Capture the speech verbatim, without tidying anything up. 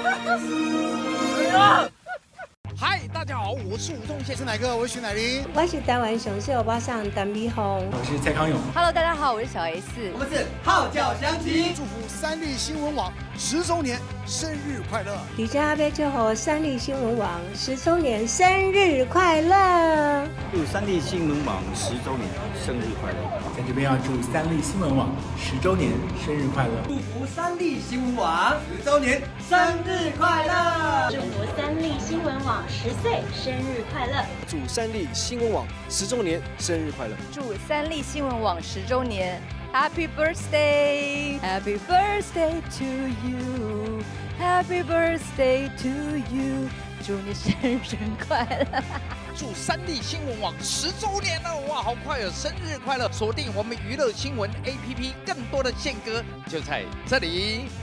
嗨，大家好，我是吴宗宪， 是哪个？我是徐乃麟， 我是台湾上秀巴上陈美凤， 我是蔡康永。 Hello， 大家好，我是小 S， 我们是号角响起， 祝福三立新闻网十周年生日快乐！ 迪迦阿贝祝贺三立新闻网十周年生日快乐！ 祝三立新闻网十周年生日快乐！ 在这边要祝三立新闻网十周年生日快乐！ 祝福三立新闻网十周年生日快乐！ 祝福三立新闻网十岁生日快乐！ 祝三立新闻网十周年生日快乐！ 祝三立新闻网十周年 Happy Birthday Happy Birthday to you Happy Birthday to you 祝你生日快乐！ 祝三立新闻网十周年了，哇，好快哦！生日快乐！锁定我们娱乐新闻 A P P， 更多的宪歌就在这里。